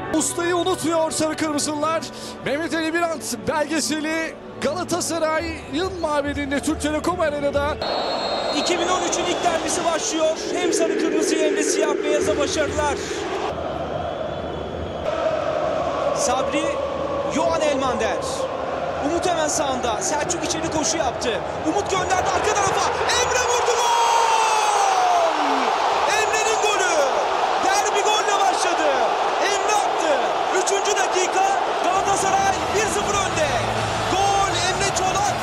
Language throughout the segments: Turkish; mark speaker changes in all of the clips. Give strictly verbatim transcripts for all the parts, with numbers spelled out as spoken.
Speaker 1: Ustayı unutmuyor sarı kırmızılar. Mehmet Ali Birant belgeseli Galatasaray'ın mabedinde Türk Telekom Arena'da.
Speaker 2: iki bin on üçün ilk derbisi başlıyor. Hem sarı kırmızı hem de siyah beyaza başarılar. Sabri, Yohan Elmander. Umut hemen sağında. Selçuk içeri koşu yaptı. Umut gönderdi arka tarafa. Emre vurdu, gol! Emre'nin golü. Derbi golle başladı. Emre attı. Üçüncü dakika Galatasaray bir sıfır önde. Gol Emre Çolak.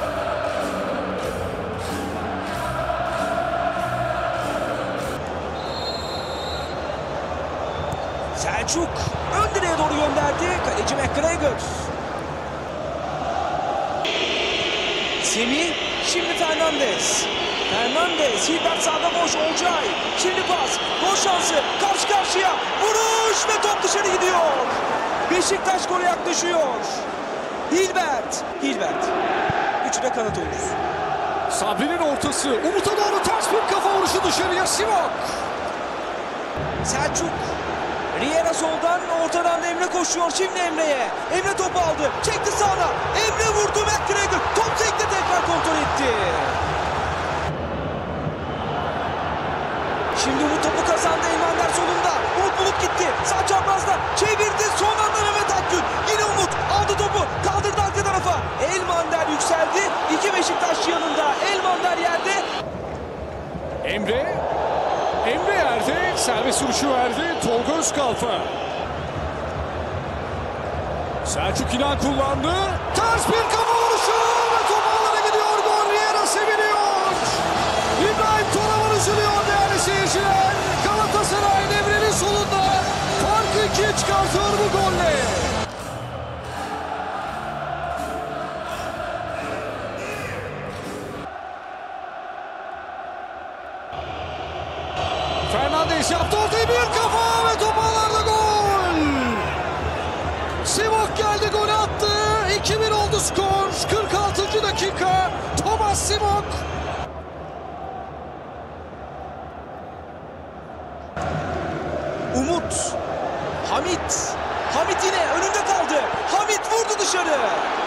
Speaker 2: Selçuk ön direğe doğru gönderdi. Kaleci McGregor. Semih, şimdi Fernandes. Fernandes, Hilbert sağda boş, Olcay. Şimdi pas, gol şansı, karşı karşıya. Vuruş ve top dışarı gidiyor. Beşiktaş gole yaklaşıyor. Hilbert, Hilbert. Üçü de kanat oyuncusu.
Speaker 1: Sabri'nin ortası, Umut'a doğru ters bir kafa vuruşu dışarıya, Simok.
Speaker 2: Selçuk. Riera soldan, ortadan da Emre koşuyor. Şimdi Emre'ye. Emre topu aldı. Çekti sağına. Emre vurdu. McGregor. Top sekti, tekrar kontrol etti. Şimdi Umut topu kazandı. Elmander solunda. Umut Bulut gitti. Sağ çaprazda. Çevirdi. Son anda Mehmet Akgün. Yine Umut. Aldı topu. Kaldırdı arka tarafa. Elmander yükseldi. İki Beşiktaş yanında. Elmander yerde.
Speaker 1: Emre. Emre yerde, serbest vuruşu verdi Tolga Özkalfa. Selçuk İnan kullandı. Ters bir kafa vuruşu ve top ağlara gidiyor. Gol, Riera seviniyor. İbrahim Toraman üzülüyor değerli seyirciler. Galatasaray Emre'nin solunda farkı ikiye çıkartıyor bu golle. Fernandes yaptı ortaya, bir kafa ve top ağlarda, gol! Simok geldi, golü attı. iki bir oldu skor. kırk altıncı dakika. Thomas Simok.
Speaker 2: Umut. Hamit. Hamit yine önünde kaldı. Hamit vurdu dışarı.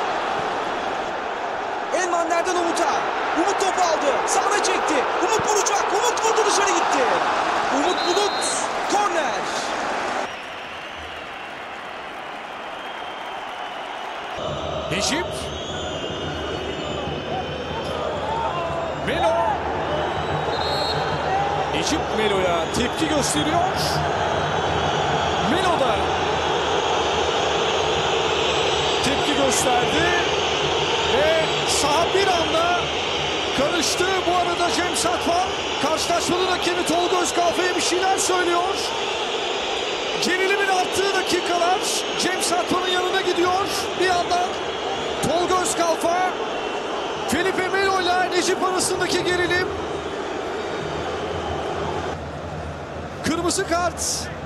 Speaker 2: Elmander'den Umut'a. Umut topu aldı. Sağına çekti. Umut vuracak. Umut vurdu, dışarı gitti. Umut Bulut. Korner.
Speaker 1: Necip. Melo. Necip Melo'ya tepki gösteriyor. Melo da tepki gösterdi ve saha bir anda karıştı. Bu arada Cem Satman karşılaşmanın hakemi Tolga Özkalfa'ya bir şeyler söylüyor. Gerilimin arttığı dakikalar, Cem Satman'ın yanına gidiyor. Bir yandan Tolga Özkalfa, Felipe Melo ile Necip arasındaki gerilim. Kırmızı kart.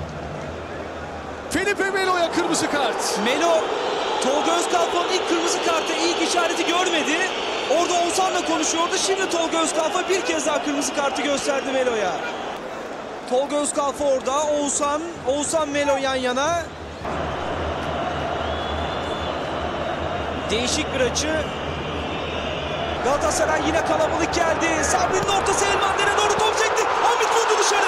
Speaker 1: Felipe Melo'ya kırmızı kart.
Speaker 2: Melo, Tolga Özkalfa'nın ilk kırmızı kartı ilk işareti görmedi. Orada Oğuzhan'la konuşuyordu. Şimdi Tolga Özkalfa bir kez daha kırmızı kartı gösterdi Melo'ya. Tolga Özkalfa orada. Oğuzhan, Oğuzhan Melo yan yana. Değişik bir açı. Galatasaray yine kalabalık geldi. Sabri'nin ortası, Elmander'e doğru top çekti. Hamit vurdu dışarı.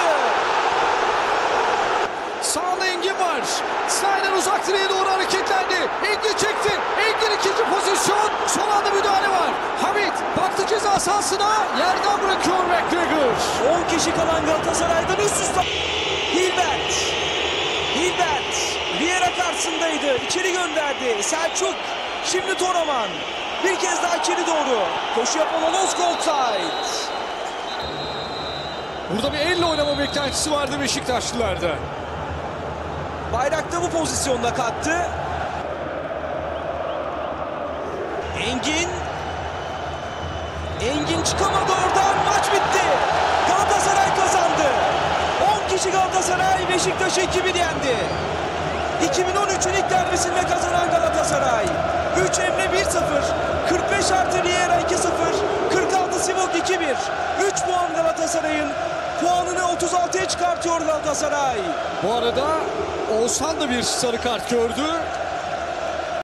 Speaker 1: Sağında Engin var. Snyder uzak direğe doğru hareketlendi. Engin çekti. Engin ikinci pozisyon. Son anda müdahale var. Hamit baktı ceza sahasına. Yerden bırakıyor McGregor.
Speaker 2: on kişi kalan Galatasaray'dan üst üste. Hilbert. Hilbert. Riera karşısındaydı. İçeri gönderdi. Selçuk. Şimdi Toraman. Bir kez daha içeri doğru. Koşu yapan Alonso, offside.
Speaker 1: Burada bir elle oynama beklentisi vardı Beşiktaşlılarda.
Speaker 2: Bayrakta bu pozisyonda kalktı. Engin. Engin çıkamadı oradan. Maç bitti. Galatasaray kazandı. on kişi Galatasaray Beşiktaş'ı iki bir yendi. iki bin on üçün ilk derbisinde kazanan Galatasaray. üç Emre bir sıfır. kırk beş artı Riera iki sıfır. kırk altı Simok iki bir. üç puan Galatasaray'ın. Puanını otuz altıya çıkartıyor Galatasaray.
Speaker 1: Bu arada Oğuzhan da bir sarı kart gördü.